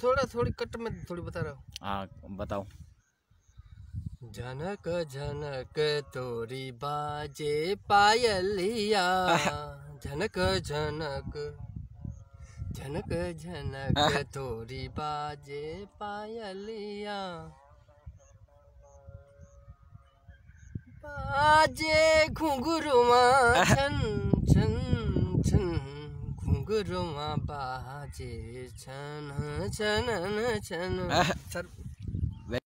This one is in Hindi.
थोड़ी कट में थोड़ी बता रहा हूँ। हाँ बताओ। झनक झनक तोरी बाजे पायलिया, झनक झनक झनक झनक तोरी बाजे पायलिया, बाजे घुंघरुआ छन छन छन, घुंघरुआ बाजे छन छन छन। सर